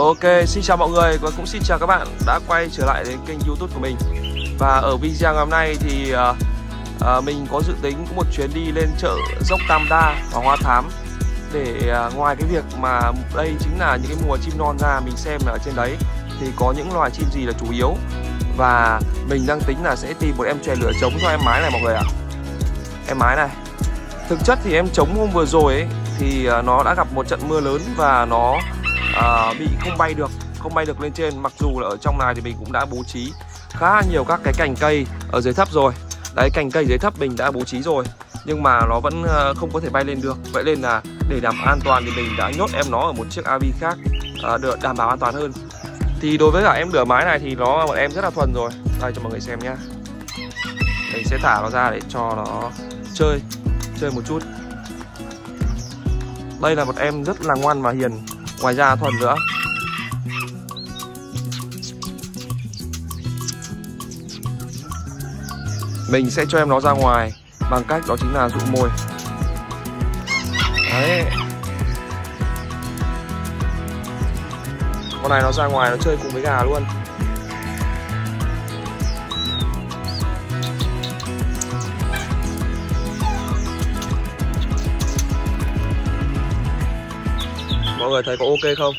Ok, xin chào mọi người và cũng xin chào các bạn đã quay trở lại đến kênh YouTube của mình. Và ở video ngày hôm nay thì mình có dự tính có một chuyến đi lên chợ Dốc Tam Đa và Hoa Thám. Để ngoài cái việc mà đây chính là những cái mùa chim non ra, mình xem là ở trên đấy thì có những loài chim gì là chủ yếu. Và mình đang tính là sẽ tìm một em chòe lửa trống cho em mái này mọi người ạ. Em mái này, thực chất thì em trống hôm vừa rồi ấy thì nó đã gặp một trận mưa lớn và nó bị không bay được lên trên. Mặc dù là ở trong này thì mình cũng đã bố trí khá nhiều các cái cành cây ở dưới thấp rồi. Đấy, cành cây dưới thấp mình đã bố trí rồi, nhưng mà nó vẫn không có thể bay lên được. Vậy nên là để đảm bảo an toàn thì mình đã nhốt em nó ở một chiếc AV khác được đảm bảo an toàn hơn. Thì đối với cả em lửa mái này thì nó bọn em rất là thuần rồi. Đây cho mọi người xem nhá. Mình sẽ thả nó ra để cho nó chơi một chút. Đây là một em rất là ngoan và hiền, ngoài ra thuần nữa. Mình sẽ cho em nó ra ngoài bằng cách đó chính là dụ mồi. Đấy. Con này nó ra ngoài nó chơi cùng với gà luôn. Mọi người thấy có ok không?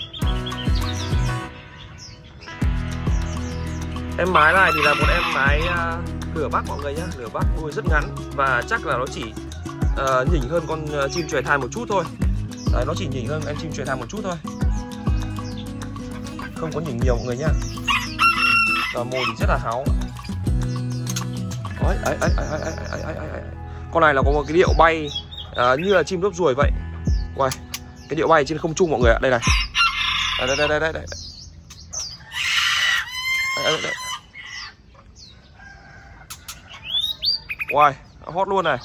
Em mái này thì là một em mái lửa Bắc mọi người nhé. Lửa Bắc đuôi rất ngắn và chắc là nó chỉ nhỉnh hơn con chim chòe thai một chút thôi. Đấy, nó chỉ nhỉnh hơn em chim chòe thai một chút thôi, không có nhỉnh nhiều mọi người nhá. Và mồi thì rất là háo. Đấy. Con này là có một cái điệu bay như là chim đốp ruồi vậy. Quay cái điệu bay trên không trung mọi người ạ. Đây này. Đây. Wow, hot luôn này.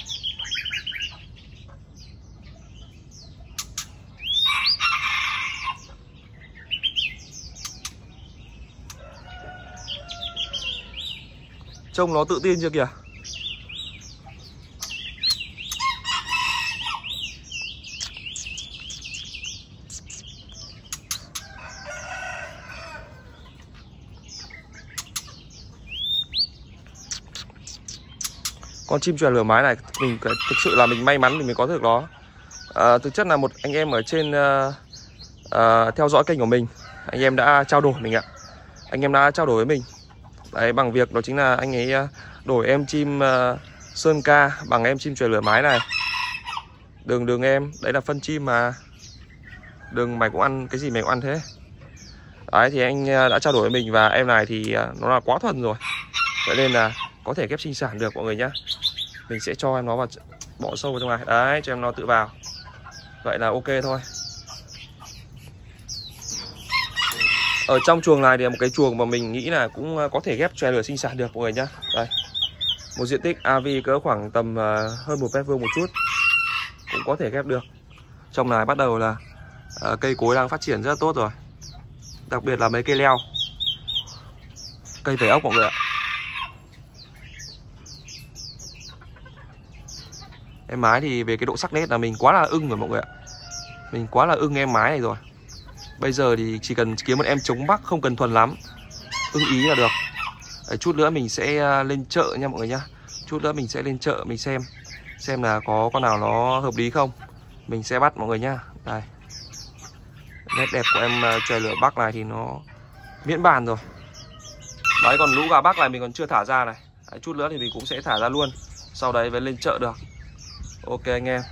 Trông nó tự tin chưa kìa. Con chim chòe lửa mái này mình thực sự là mình may mắn mình mới có được nó. Thực chất là một anh em ở trên theo dõi kênh của mình, anh em đã trao đổi mình ạ. Anh em đã trao đổi với mình. Đấy, bằng việc đó chính là anh ấy đổi em chim Sơn Ca bằng em chim chòe lửa mái này. Đừng em, đấy là phân chim mà. Đừng mày cũng ăn cái gì mày cũng ăn thế. Đấy thì anh đã trao đổi với mình và em này thì nó là quá thuần rồi. Vậy nên là có thể ghép sinh sản được mọi người nhá. Mình sẽ cho em nó vào, bỏ sâu vào trong này. Đấy, cho em nó tự vào. Vậy là ok thôi. Ở trong chuồng này thì là một cái chuồng mà mình nghĩ là cũng có thể ghép chòe lửa sinh sản được mọi người nhá. Đây. Một diện tích AV cỡ khoảng tầm hơn 1 mét vuông một chút. Cũng có thể ghép được. Trong này bắt đầu là cây cối đang phát triển rất là tốt rồi. Đặc biệt là mấy cây leo, cây vảy ốc mọi người ạ. Em mái thì về cái độ sắc nét là mình quá là ưng rồi mọi người ạ. Mình quá là ưng em mái này rồi. Bây giờ thì chỉ cần kiếm một em trống Bắc, không cần thuần lắm, ưng ý là được. Đấy, chút nữa mình sẽ lên chợ nha mọi người nhá. Chút nữa mình sẽ lên chợ mình xem là có con nào nó hợp lý không. Mình sẽ bắt mọi người nhá. Đây. Nét đẹp của em chòe lửa Bắc này thì nó miễn bàn rồi. Đấy, còn lũ gà Bắc này mình còn chưa thả ra này. Đấy, chút nữa thì mình cũng sẽ thả ra luôn. Sau đấy mới lên chợ được. Ok anh em.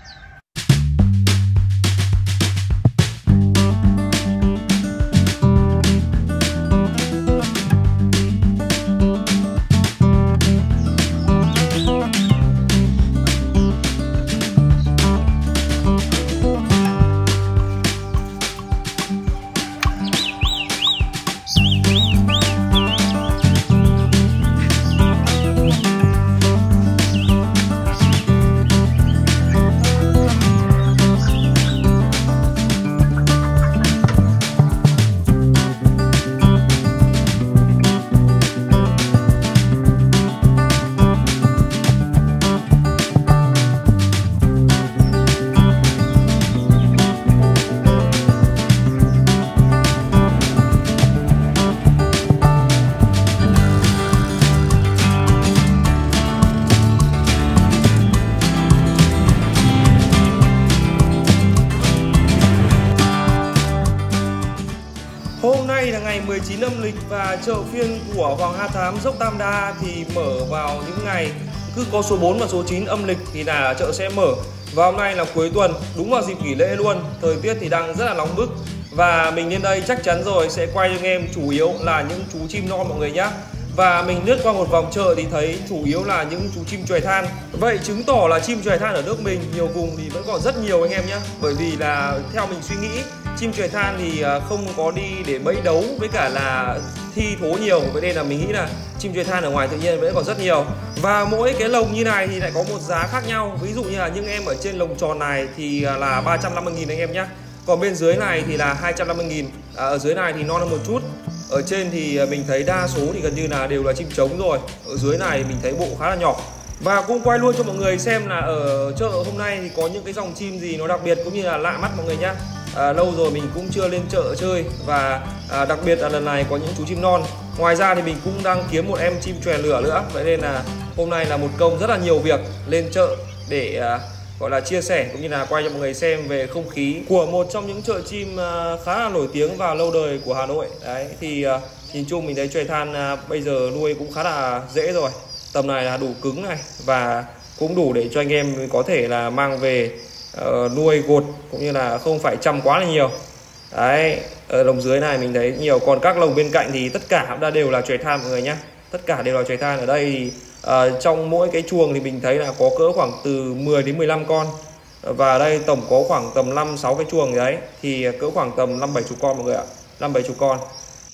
19 âm lịch và chợ phiên của Hoàng Hoa Thám dốc Tam Đa thì mở vào những ngày cứ có số 4 và số 9 âm lịch thì là chợ sẽ mở. Và hôm nay là cuối tuần, đúng vào dịp nghỉ lễ luôn. Thời tiết thì đang rất là nóng bức. Và mình lên đây chắc chắn rồi sẽ quay cho anh em chủ yếu là những chú chim non mọi người nhé. Và mình lướt qua một vòng chợ thì thấy chủ yếu là những chú chim chòe than. Vậy chứng tỏ là chim chòe than ở nước mình nhiều vùng thì vẫn còn rất nhiều anh em nhé. Bởi vì là theo mình suy nghĩ, chim chòe than thì không có đi để bẫy đấu với cả là thi thố nhiều. Vậy nên là mình nghĩ là chim chòe than ở ngoài tự nhiên vẫn còn rất nhiều. Và mỗi cái lồng như này thì lại có một giá khác nhau. Ví dụ như là những em ở trên lồng tròn này thì là 350.000 anh em nhé. Còn bên dưới này thì là 250.000. Ở dưới này thì non hơn một chút. Ở trên thì mình thấy đa số thì gần như là đều là chim trống rồi. Ở dưới này mình thấy bộ khá là nhỏ. Và cũng quay luôn cho mọi người xem là ở chợ hôm nay thì có những cái dòng chim gì nó đặc biệt cũng như là lạ mắt mọi người nhá. Lâu rồi mình cũng chưa lên chợ chơi. Và đặc biệt là lần này có những chú chim non. Ngoài ra thì mình cũng đang kiếm một em chim chòe lửa nữa. Vậy nên là hôm nay là một công rất là nhiều việc lên chợ để gọi là chia sẻ cũng như là quay cho mọi người xem về không khí của một trong những chợ chim khá là nổi tiếng và lâu đời của Hà Nội. Đấy thì nhìn chung mình thấy chòe than bây giờ nuôi cũng khá là dễ rồi. Tầm này là đủ cứng này và cũng đủ để cho anh em có thể là mang về nuôi gột cũng như là không phải chăm quá là nhiều. Đấy, ở lồng dưới này mình thấy nhiều, còn các lồng bên cạnh thì tất cả đã đều là chòe than mọi người nhé. Tất cả đều là chòe than. Ở đây thì trong mỗi cái chuồng thì mình thấy là có cỡ khoảng từ 10 đến 15 con. Và đây tổng có khoảng tầm 5-6 cái chuồng đấy thì cỡ khoảng tầm 5-7 chục con mọi người ạ. 5-7 chục con.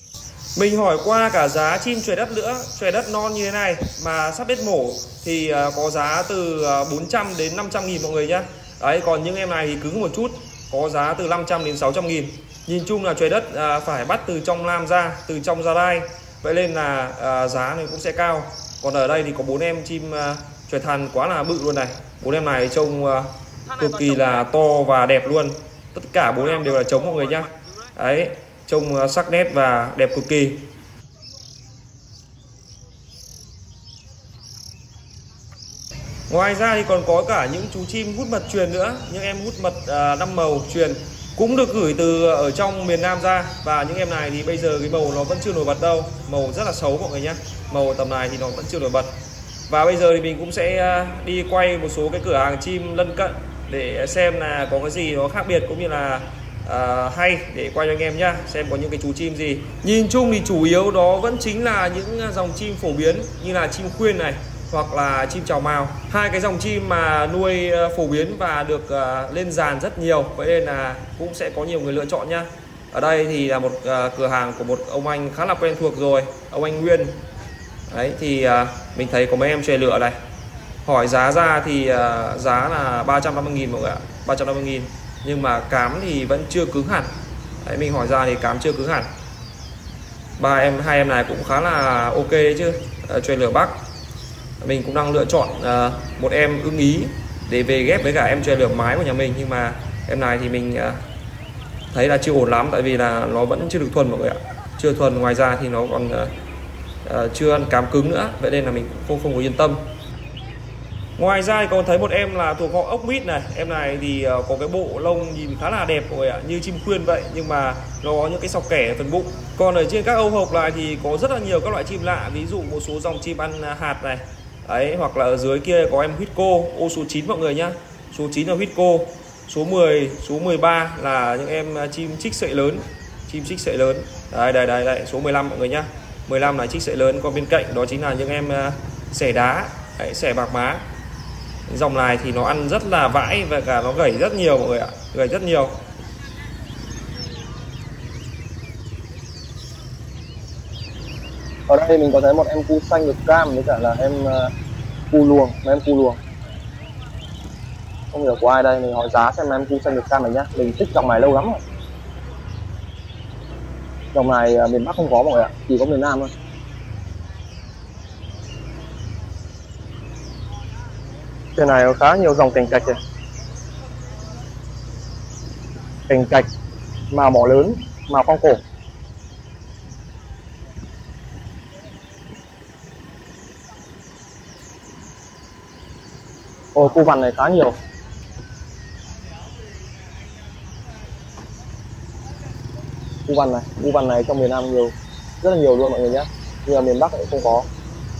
Mình hỏi qua cả giá chim chòe đất nữa, chòe đất non như thế này mà sắp hết mổ thì có giá từ 400 đến 500.000 mọi người nhé. Đấy, còn những em này thì cứng một chút, có giá từ 500 đến 600.000. Nhìn chung là chòe đất phải bắt từ trong lam ra, từ trong ra đai. Vậy nên là giá này cũng sẽ cao. Còn ở đây thì có 4 em chim chòe than quá là bự luôn này. 4 em này trông cực kỳ là to và đẹp luôn. Tất cả 4 em đều là trống mọi người nhá. Đấy, trông sắc nét và đẹp cực kỳ. Ngoài ra thì còn có cả những chú chim hút mật truyền nữa. Những em hút mật 5 màu truyền cũng được gửi từ ở trong miền Nam ra. Và những em này thì bây giờ cái màu nó vẫn chưa nổi bật đâu. Màu rất là xấu mọi người nhé. Màu tầm này thì nó vẫn chưa nổi bật. Và bây giờ thì mình cũng sẽ đi quay một số cái cửa hàng chim lân cận để xem là có cái gì nó khác biệt cũng như là hay để quay cho anh em nhá. Xem có những cái chú chim gì. Nhìn chung thì chủ yếu đó vẫn chính là những dòng chim phổ biến như là chim khuyên này hoặc là chim chào mào. Hai cái dòng chim mà nuôi phổ biến và được lên dàn rất nhiều. Vậy nên là cũng sẽ có nhiều người lựa chọn nhá. Ở đây thì là một cửa hàng của một ông anh khá là quen thuộc rồi, ông anh Nguyên. Đấy thì mình thấy có mấy em chòe lửa này. Hỏi giá ra thì giá là 350.000 mọi người ạ, 350.000. Nhưng mà cám thì vẫn chưa cứng hẳn. Đấy, mình hỏi ra thì cám chưa cứng hẳn. Hai em này cũng khá là ok đấy chứ. Chòe lửa Bắc. Mình cũng đang lựa chọn một em ưng ý để về ghép với cả em chòe lửa mái của nhà mình. Nhưng mà em này thì mình thấy là chưa ổn lắm. Tại vì là nó vẫn chưa được thuần mọi người ạ. Chưa thuần, ngoài ra thì nó còn chưa ăn cám cứng nữa. Vậy nên là mình cũng không có yên tâm. Ngoài ra thì còn thấy một em là thuộc họ ốc mít này. Em này thì có cái bộ lông nhìn khá là đẹp mọi người ạ, như chim khuyên vậy. Nhưng mà nó có những cái sọc kẻ ở phần bụng. Còn ở trên các âu hộp này thì có rất là nhiều các loại chim lạ. Ví dụ một số dòng chim ăn hạt này. Đấy, hoặc là ở dưới kia có em huyết cô, ô số 9 mọi người nhá. Số 9 là huyết cô. Số 10, số 13 là những em chim trích sợi lớn. Chim trích sợi lớn. Đây, số 15 mọi người nhá. 15 là trích sợi lớn. Còn bên cạnh đó chính là những em xẻ đá. Đấy, xẻ bạc má. Dòng này thì nó ăn rất là vãi và cả nó gẩy rất nhiều mọi người ạ, gẩy rất nhiều. Ở đây mình có thấy một em cu xanh ngực cam với cả là em cu luồng, em cu luồng. Không hiểu của ai đây, mình hỏi giá xem em cu xanh ngực cam này nhá. Mình thích dòng này lâu lắm rồi. Dòng này miền Bắc không có mọi người ạ, chỉ có miền Nam thôi. Trên này có khá nhiều dòng cành cạch này. Cành cạch, màu mỏ lớn, màu phong cổ. Ồ, cu vằn này khá nhiều. Cu vằn này trong miền Nam nhiều. rất là nhiều luôn mọi người nhé, nhưng mà miền Bắc lại không có.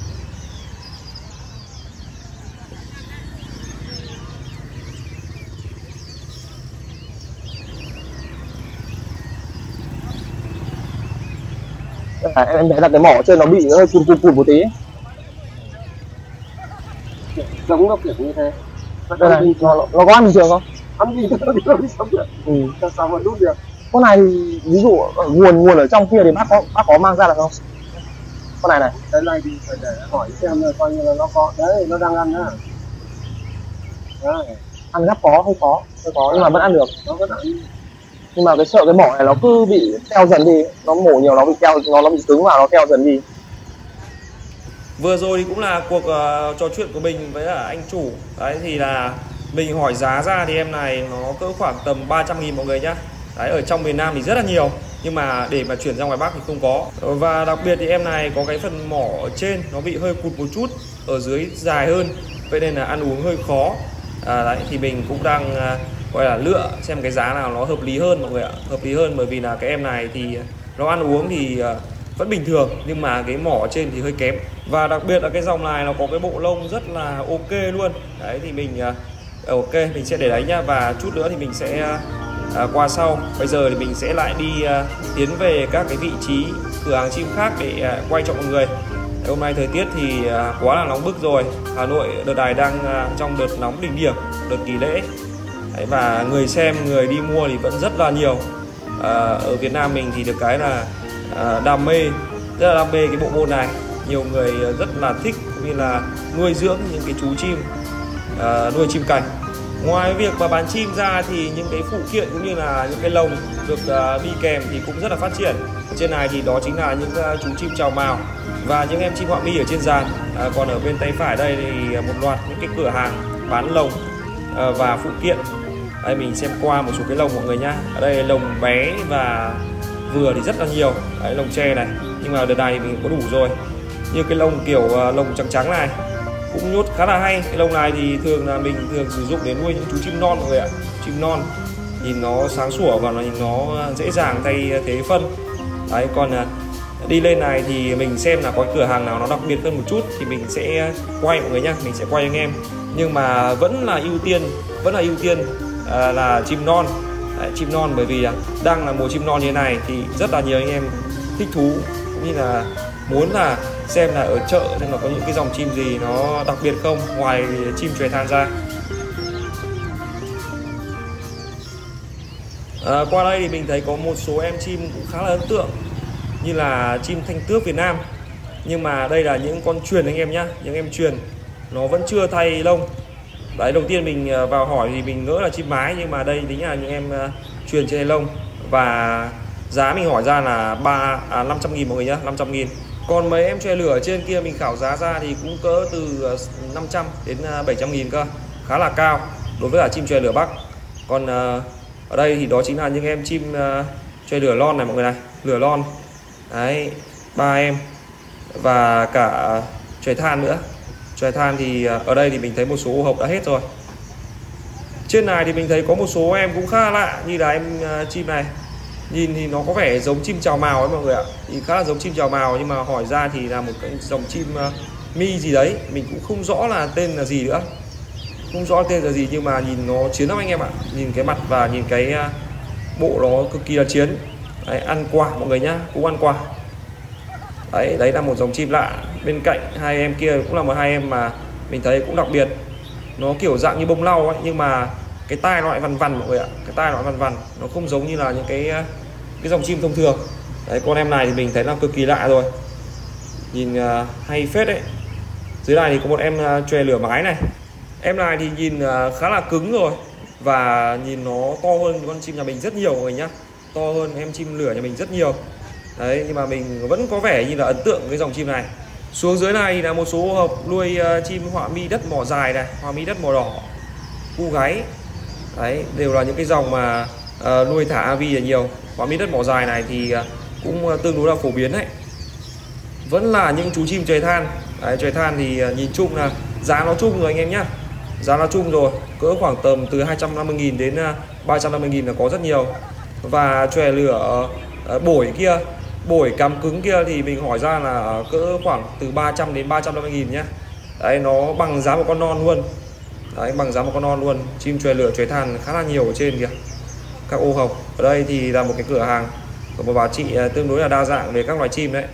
Em thấy là cái mỏ trên nó bị hơi cùn một tí, giống nó kiểu như thế. đây này, nó có ăn bình thường không? Ăn gì nó đi sống được. Sao mà đút được? Con này thì ví dụ nguồn ở trong kia thì bác có mang ra được không? Con này Cái này thì phải để hỏi xem là coi như là nó có đấy, nó đang ăn đó. Đấy. Ăn gắp có hơi khó nhưng mà vẫn ăn được. Nó vẫn ăn. Nhưng mà sợ cái mỏ này nó cứ bị teo dần đi, nó mổ nhiều nó bị teo, nó bị cứng vào nó teo dần đi. Vừa rồi thì cũng là cuộc trò chuyện của mình với anh chủ. Đấy thì là mình hỏi giá ra thì em này nó cỡ khoảng tầm 300.000 mọi người nhá. Đấy, ở trong miền Nam thì rất là nhiều, nhưng mà để mà chuyển ra ngoài Bắc thì không có. Và đặc biệt thì em này có cái phần mỏ ở trên nó bị hơi cụt một chút, ở dưới dài hơn, vậy nên là ăn uống hơi khó. Đấy thì mình cũng đang gọi là lựa xem cái giá nào nó hợp lý hơn mọi người ạ. Hợp lý hơn bởi vì là cái em này thì nó ăn uống thì vẫn bình thường, nhưng mà cái mỏ trên thì hơi kém. Và đặc biệt là cái dòng này nó có cái bộ lông rất là ok luôn. Đấy thì mình ok, mình sẽ để đấy nhá. Và chút nữa thì mình sẽ qua sau. Bây giờ thì mình sẽ lại đi tiến về các cái vị trí cửa hàng chim khác để quay cho mọi người. Hôm nay thời tiết thì quá là nóng bức rồi. Hà Nội đợt này đang trong đợt nóng đỉnh điểm, đợt nghỉ lễ. Đấy, và người xem, người đi mua thì vẫn rất là nhiều. Ở Việt Nam mình thì được cái là đam mê, rất là đam mê cái bộ môn này. Nhiều người rất là thích cũng như là nuôi dưỡng những cái chú chim, nuôi chim cảnh. Ngoài việc mà bán chim ra thì những cái phụ kiện cũng như là những cái lồng được đi kèm thì cũng rất là phát triển. Ở trên này thì đó chính là những chú chim trào mào và những em chim họa mi ở trên giàn. Còn ở bên tay phải đây thì một loạt những cái cửa hàng bán lồng và phụ kiện. Đây mình xem qua một số cái lồng mọi người nhá. Ở đây lồng bé và vừa thì rất là nhiều. Đấy, lồng tre này, nhưng mà đợt này thì mình có đủ rồi. Như cái lồng kiểu lồng trắng trắng này cũng nhốt khá là hay. Cái lồng này thì thường là mình thường sử dụng để nuôi những chú chim non mọi người ạ. Chim non nhìn nó sáng sủa và nhìn nó dễ dàng thay thế phân. Đấy, còn đi lên này thì mình xem là có cửa hàng nào nó đặc biệt hơn một chút thì mình sẽ quay mọi người nhá, mình sẽ quay anh em. Nhưng mà vẫn là ưu tiên là chim non. Đấy, chim non bởi vì đang là mùa chim non như thế này thì rất là nhiều anh em thích thú cũng như là muốn là xem là ở chợ xem là có những cái dòng chim gì nó đặc biệt không ngoài chim chòe than ra. Qua đây thì mình thấy có một số em chim cũng khá là ấn tượng như là chim thanh tước Việt Nam, nhưng mà đây là những con truyền anh em nhá, những em truyền nó vẫn chưa thay lông. Đấy, đầu tiên mình vào hỏi thì mình ngỡ là chim mái, nhưng mà đây chính là những em truyền trên lông. Và giá mình hỏi ra là 500.000 mọi người nhá, 500.000. Còn mấy em chòe lửa ở trên kia mình khảo giá ra thì cũng cỡ từ 500 đến 700.000 cơ, khá là cao đối với cả chim chòe lửa Bắc. Còn ở đây thì đó chính là những em chim chòe lửa lon này mọi người này, lửa lon. Đấy, 3 em và cả chòe than nữa. Chòe than thì ở đây thì mình thấy một số ô hộc đã hết rồi. Trên này thì mình thấy có một số em cũng khá lạ, như là em chim này. Nhìn thì nó có vẻ giống chim trào mào ấy mọi người ạ, thì khá là giống chim trào mào, nhưng mà hỏi ra thì là một cái dòng chim mi gì đấy, mình cũng không rõ là tên là gì nữa, không rõ tên là gì, nhưng mà nhìn nó chiến lắm anh em ạ. Nhìn cái mặt và nhìn cái bộ nó cực kỳ là chiến. Đấy, ăn quả mọi người nhá, cũng ăn quả. Đấy là một dòng chim lạ. Bên cạnh hai em kia cũng là một hai em mà mình thấy cũng đặc biệt, nó kiểu dạng như bông lau ấy, nhưng mà cái tai nó lại vằn vằn mọi người ạ, cái tai nó vằn vằn, nó không giống như là những cái dòng chim thông thường. Đấy, con em này thì mình thấy là cực kỳ lạ rồi, nhìn hay phết đấy. Dưới này thì có một em chòe lửa mái này. Em này thì nhìn khá là cứng rồi và nhìn nó to hơn con chim nhà mình rất nhiều mọi người nhá, to hơn em chim lửa nhà mình rất nhiều. Đấy, nhưng mà mình vẫn có vẻ như là ấn tượng với dòng chim này. Xuống dưới này là một số hộp nuôi chim họa mi đất mỏ dài này, họa mi đất mỏ đỏ, cu gáy. Đấy, đều là những cái dòng mà nuôi thả avi là nhiều. Họa mi đất mỏ dài này thì cũng tương đối là phổ biến đấy. Vẫn là những chú chim chòe than. Đấy, chòe than thì nhìn chung là giá nó chung rồi anh em nhá. Giá nó chung rồi, cỡ khoảng tầm từ 250.000 đến 350.000 là có rất nhiều. Và chòe lửa bổi kia Bổi cắm cứng kia thì mình hỏi ra là cỡ khoảng từ 300 đến 350.000 nhá. Đấy, nó bằng giá một con non luôn. Đấy, bằng giá một con non luôn. Chim chòe lửa chòe than khá là nhiều ở trên kìa. Các ô hồng. Ở đây thì là một cái cửa hàng của một bà chị tương đối là đa dạng về các loài chim đấy.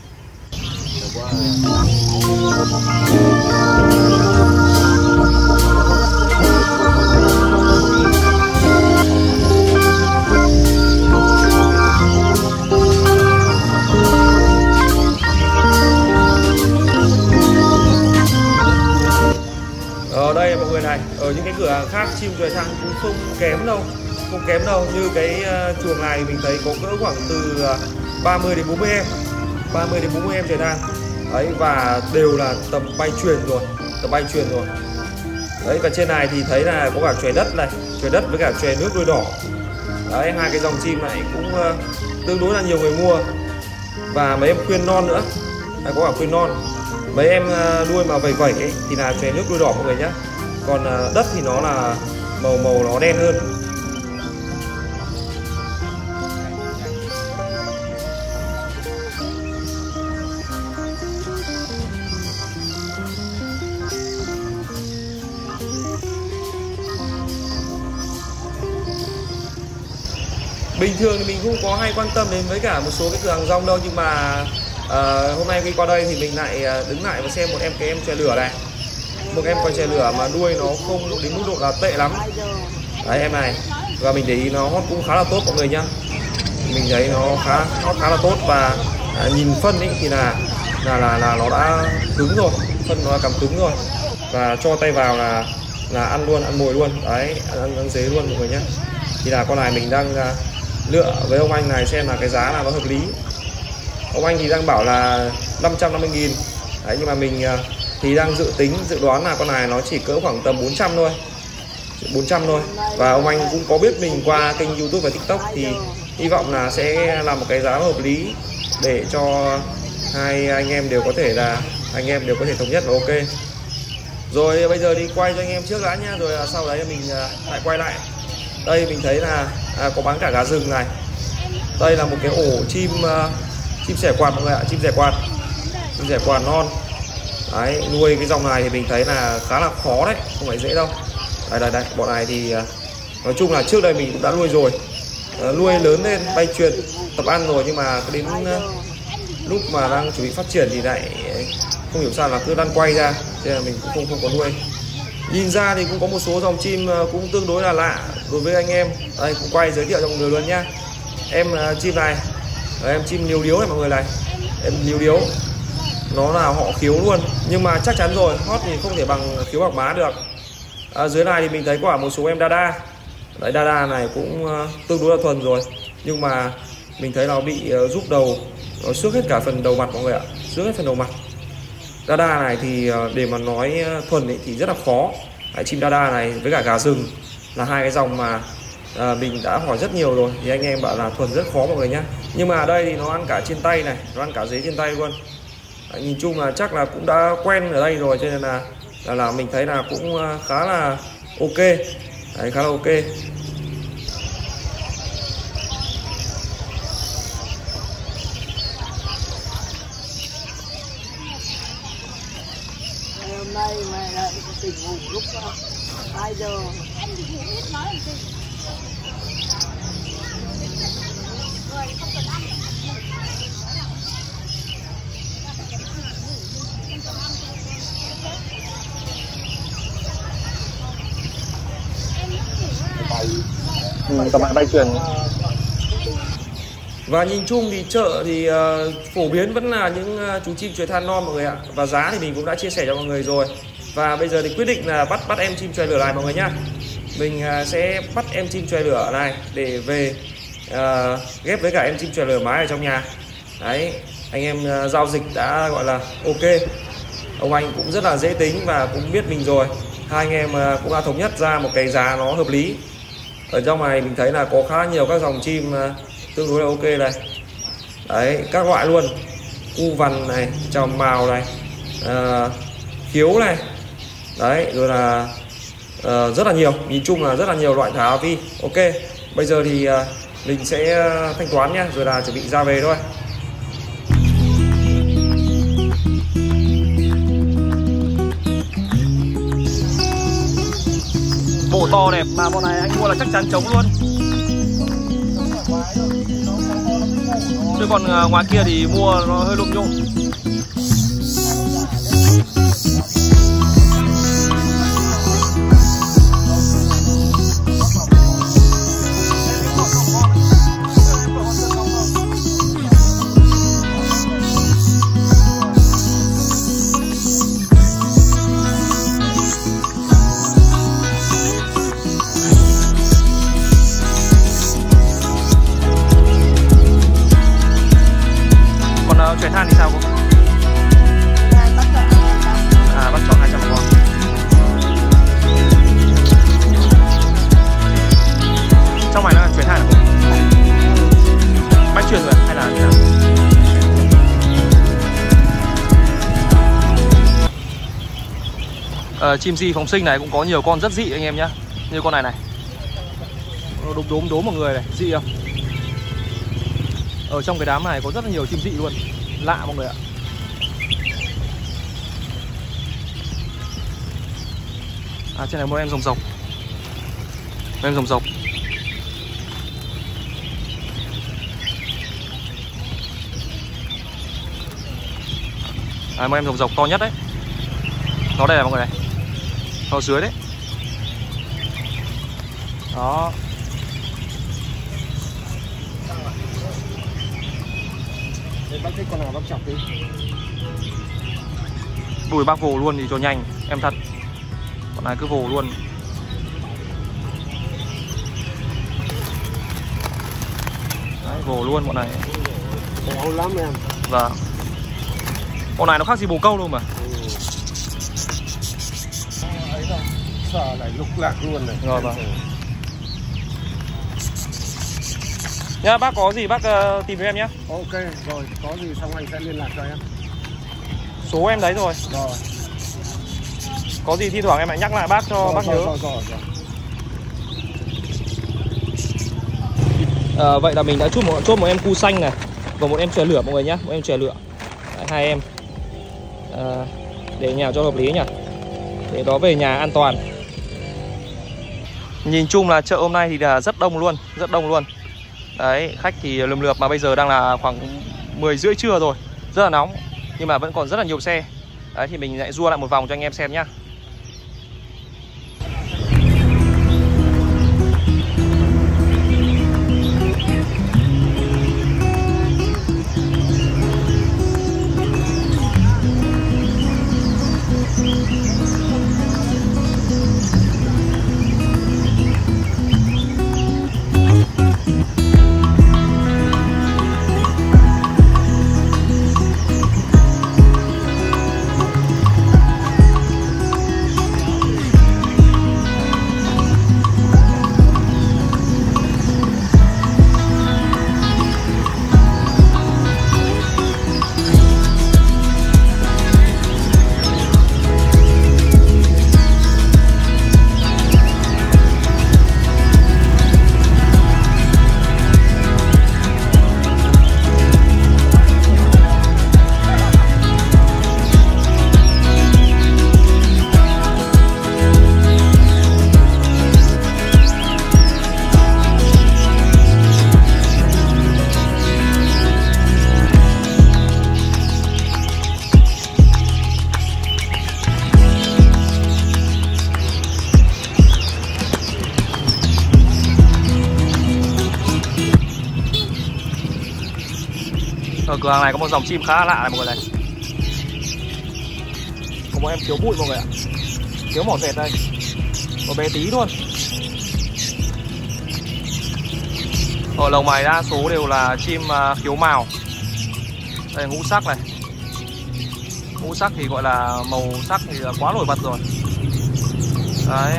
Ở đây mọi người này, ở những cái cửa hàng khác chim chòe than cũng không kém đâu, như cái chuồng này mình thấy có cỡ khoảng từ 30 đến 40 em, 30 đến 40 em chòe than. Đấy, và đều là tầm bay truyền rồi, Đấy, và trên này thì thấy là có cả chòe đất này, chòe đất với cả chòe nước đuôi đỏ. Đấy, hai cái dòng chim này cũng tương đối là nhiều người mua. Và mấy em khuyên non nữa. Đấy, có cả khuyên non. Mấy em đuôi mà vẩy vẩy ấy, thì là chòe nước đuôi đỏ mọi người nhé. Còn đất thì nó là màu nó đen hơn. Bình thường thì mình không có hay quan tâm đến với cả một số cái cửa hàng rong đâu, nhưng mà hôm nay khi qua đây thì mình lại đứng lại và xem một em chòe lửa này, một em con chòe lửa mà đuôi nó không đến mức độ là tệ lắm. Đấy, em này, và mình để ý nó hót cũng khá là tốt mọi người nhá. Mình thấy nó hót khá là tốt, và nhìn phân ấy thì là nó đã cứng rồi, phân nó đã cắm cứng rồi, và cho tay vào là ăn luôn, ăn mồi luôn. Đấy, ăn dế luôn mọi người nhá. Thì là con này mình đang lựa với ông anh này xem là cái giá là nó hợp lý. Ông anh thì đang bảo là 550.000. Đấy, nhưng mà mình thì đang dự đoán là con này nó chỉ cỡ khoảng tầm 400 thôi. Và ông anh cũng có biết mình qua kênh YouTube và TikTok, thì hy vọng là sẽ làm một cái giá hợp lý để cho hai anh em đều có thể thống nhất và ok. Rồi bây giờ đi quay cho anh em trước đã nhá, rồi sau đấy mình lại quay lại. Đây mình thấy là có bán cả gà rừng này. Đây là một cái ổ chim sẻ quạt mọi người ạ, chim sẻ quạt non. Đấy, nuôi cái dòng này thì mình thấy là khá là khó đấy, không phải dễ đâu. Đây, bọn này thì nói chung là trước đây mình cũng đã nuôi rồi, nuôi lớn lên bay truyền tập ăn rồi, nhưng mà đến lúc mà đang chuẩn bị phát triển thì lại không hiểu sao là cứ lăn quay ra, nên là mình cũng không có nuôi. Nhìn ra thì cũng có một số dòng chim cũng tương đối là lạ đối với anh em. Đây, cũng quay giới thiệu cho mọi người luôn nhá. Em chim này, em chim liếu điếu này mọi người này, em liếu điếu, nó là họ khiếu luôn, nhưng mà chắc chắn rồi, hót thì không thể bằng khiếu bạc má được. Dưới này thì mình thấy có một số em Dada. Đấy, Dada này cũng tương đối là thuần rồi, nhưng mà mình thấy nó bị rút đầu, nó xước hết cả phần đầu mặt mọi người ạ, xước hết phần đầu mặt. Dada này thì để mà nói thuần ấy thì rất là khó. Đấy, chim Dada này với cả gà rừng là hai cái dòng mà mình đã hỏi rất nhiều rồi, thì anh em bảo là thuần rất khó mọi người nhá. Nhưng mà ở đây thì nó ăn cả trên tay này, nó ăn cả dế trên tay luôn. Đấy, nhìn chung là chắc là cũng đã quen ở đây rồi, cho nên là mình thấy là cũng khá là ok. Đấy, khá là ok. Hôm nay mày lại tỉnh ngủ lúc 2 giờ. Em thì cũng biết nói làm gì. Rồi không cần ăn. Các bạn bay truyền. Và nhìn chung thì chợ thì phổ biến vẫn là những chú chim chòe than non mọi người ạ. Và giá thì mình cũng đã chia sẻ cho mọi người rồi. Và bây giờ thì quyết định là bắt em chim chòe lửa này mọi người nhá. Mình sẽ bắt em chim chòe lửa này để về ghép với cả em chim chòe lửa mái ở trong nhà. Đấy, anh em giao dịch đã gọi là ok. Ông anh cũng rất là dễ tính và cũng biết mình rồi. Hai anh em cũng đã thống nhất ra một cái giá nó hợp lý. Ở trong này mình thấy là có khá nhiều các dòng chim tương đối là ok này. Đấy, các loại luôn. Cu vằn này, tràm mào này, khiếu này. Đấy, rồi là rất là nhiều. Nhìn chung là rất là nhiều loại thả AV. Ok, bây giờ thì mình sẽ thanh toán nhá, rồi là chuẩn bị ra về thôi. to đẹp, mà bọn này anh mua là chắc chắn trống luôn. Chứ còn ngoài kia thì mua nó hơi lụng nhụng. Chuyển than thì sao cô? À, bác chọn 200 con. Trong này nó là chuyển than hả cô? Bác chuyển rồi hay là như nào? Chim di phóng sinh này cũng có nhiều con rất dị anh em nhá. Như con này này, nó đốm một người này, dị không? Ở trong cái đám này có rất là nhiều chim dị luôn, lạ mọi người ạ. À, trên này một em rồng rộc. Một em rồng rộc. À, một em rồng rộc to nhất đấy. Nó đây này mọi người này. Nó dưới đấy. Đó. Bác thích con nào bác chọc đi. Đùi bác vồ luôn thì cho nhanh, em thật. Con này cứ vồ luôn. Đấy, vồ luôn bọn này. Béo lắm em. Vâng. Con này nó khác gì bồ câu đâu mà. Ấy rồi, sợ lại lục lạc luôn này. Rồi vâng. Nhá, bác có gì bác tìm với em nhé. Ok, rồi, có gì xong anh sẽ liên lạc cho em. Số em đấy rồi. Rồi. Có gì thi thoảng em lại nhắc lại bác cho bác nhớ. Vậy là mình đã chốt một em cu xanh này và một em chè lửa mọi người nhé. Một em chè lửa. Đấy, hai em. Để nhà cho hợp lý nhỉ. Để đó về nhà an toàn. Nhìn chung là chợ hôm nay thì là rất đông luôn. Rất đông luôn. Đấy, khách thì lườm lượp mà bây giờ đang là khoảng 10 rưỡi trưa rồi. Rất là nóng. Nhưng mà vẫn còn rất là nhiều xe. Đấy thì mình lại rua lại một vòng cho anh em xem nhá. Ở cửa hàng này có một dòng chim khá lạ này mọi người này. Có một em thiếu bụi mọi người ạ. Thiếu mỏ dẹt đây. Một bé tí luôn. Ở lồng mày đa số đều là chim khiếu mào. Đây ngũ sắc này. Ngũ sắc thì gọi là màu sắc thì là quá nổi bật rồi. Đấy.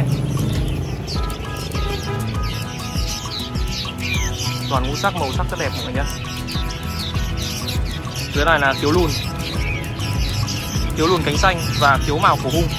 Toàn ngũ sắc, màu sắc rất đẹp mọi người nhé. Dưới này là khiếu lùn cánh xanh và khiếu mào cổ hung.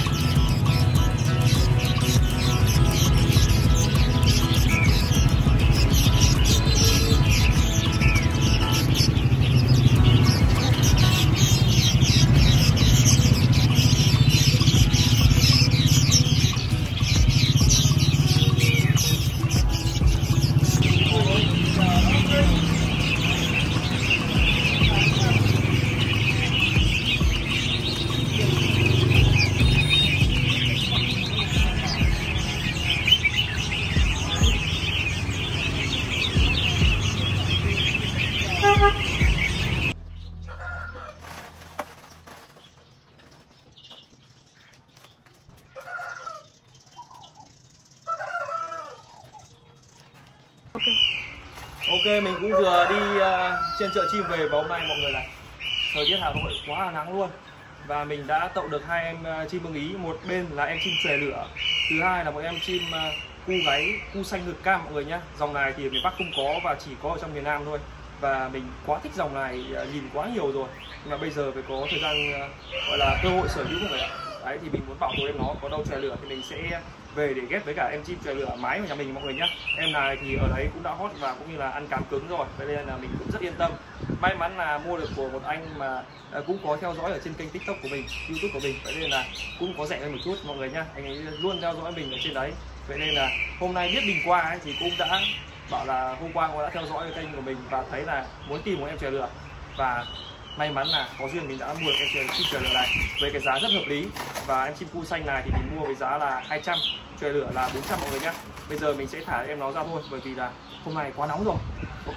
Ok, mình cũng vừa đi trên chợ chim về và hôm nay mọi người này, thời tiết Hà Nội quá là nắng luôn. Và mình đã tậu được 2 em chim ưng ý, một bên là em chim chòe lửa, thứ hai là một em chim cu gáy, cu xanh ngực cam mọi người nhá. Dòng này thì ở miền Bắc không có và chỉ có ở trong miền Nam thôi. Và mình quá thích dòng này, nhìn quá nhiều rồi. Nhưng mà bây giờ phải có thời gian gọi là cơ hội sở hữu mọi người ạ. Đấy thì mình muốn bảo tồn em nó, có đâu chòe lửa thì mình sẽ về để ghép với cả em chim chòe lửa mái của nhà mình mọi người nhá. Em này thì ở đấy cũng đã hot và cũng như là ăn cám cứng rồi, vậy nên là mình cũng rất yên tâm. May mắn là mua được của một anh mà cũng có theo dõi ở trên kênh TikTok của mình, YouTube của mình, vậy nên là cũng có rẻ hơn một chút mọi người nhá. Anh ấy luôn theo dõi mình ở trên đấy, vậy nên là hôm nay biết mình qua ấy, thì cũng đã bảo là hôm qua cũng đã theo dõi cái kênh của mình và thấy là muốn tìm một em chòe lửa, và may mắn là có duyên mình đã mua được em chim chòe lửa này với cái giá rất hợp lý. Và em chim cu xanh này thì mình mua với giá là 200, chòe lửa là 400 mọi người nhé. Bây giờ mình sẽ thả em nó ra thôi, bởi vì là hôm nay quá nóng rồi. Ok.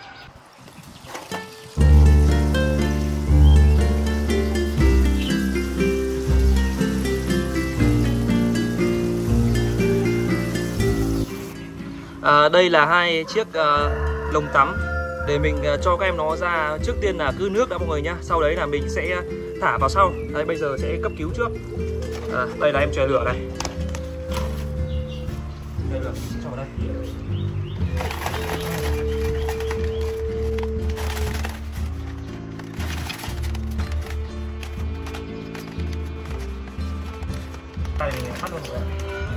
Đây là 2 chiếc lồng tắm để mình cho các em nó ra. Trước tiên là cứ nước đã mọi người nhá, sau đấy là mình sẽ thả vào sau. Đây bây giờ sẽ cấp cứu trước. Đây là em chòe lửa này. Chòe lửa mình sẽ cho vào đây. Đây mình bắt luôn rồi.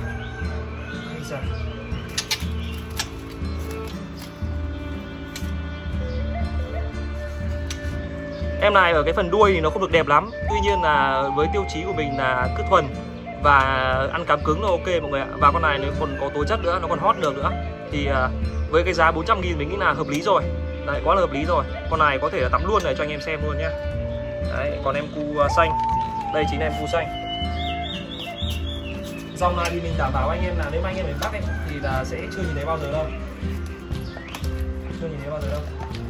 Em này ở cái phần đuôi thì nó không được đẹp lắm. Tuy nhiên là với tiêu chí của mình là cứ thuần và ăn cám cứng là ok mọi người ạ. Và con này nó còn có tố chất nữa, nó còn hot được nữa. Thì với cái giá 400.000 mình nghĩ là hợp lý rồi. Đấy, quá là hợp lý rồi. Con này có thể là tắm luôn để cho anh em xem luôn nhá. Đấy, còn em cu xanh. Đây chính là em cu xanh. Dòng này thì mình đảm bảo anh em là nếu mà anh em ở Bắc ấy, thì là sẽ chưa nhìn thấy bao giờ đâu. Chưa nhìn thấy bao giờ đâu.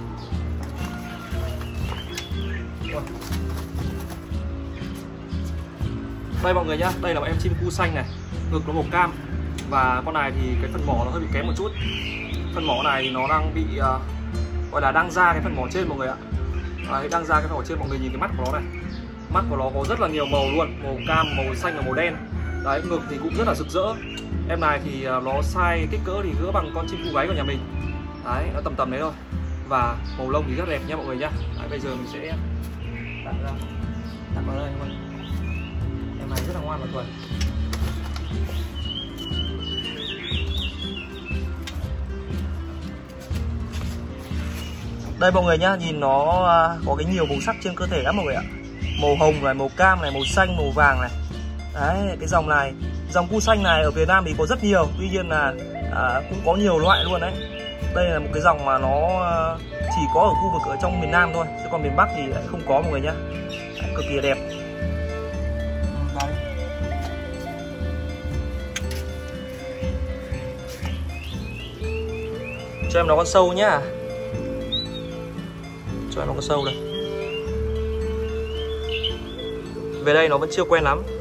Đây mọi người nhá, đây là một em chim cu xanh này, ngực nó màu cam. Và con này thì cái phần mỏ nó hơi bị kém một chút. Phần mỏ này thì nó đang bị gọi là đang ra cái phần mỏ trên mọi người ạ. Đấy, đang ra cái phần mỏ trên, mọi người nhìn cái mắt của nó này. Mắt của nó có rất là nhiều màu luôn, màu cam, màu xanh và màu đen. Đấy, ngực thì cũng rất là rực rỡ. Em này thì nó size kích cỡ thì cỡ bằng con chim cu gáy của nhà mình. Đấy, nó tầm tầm đấy thôi. Và màu lông thì rất đẹp nha mọi người nhá. Đấy, bây giờ mình sẽ đặt ra, đặt vào đây mọi người. Em này rất là ngoan và thuần. Đây mọi người nhá, nhìn nó có cái nhiều màu sắc trên cơ thể lắm mọi người ạ. Màu hồng này, màu cam này, màu xanh, màu vàng này. Đấy, cái dòng này, dòng cu xanh này ở Việt Nam thì có rất nhiều. Tuy nhiên là cũng có nhiều loại luôn đấy. Đây là một cái dòng mà nó chỉ có ở khu vực ở trong miền Nam thôi, chứ còn miền Bắc thì lại không có mọi người nhá. Đấy, cực kỳ là đẹp. Đấy. Cho em nó con sâu nhá. Cho em nó con sâu đây. Về đây nó vẫn chưa quen lắm.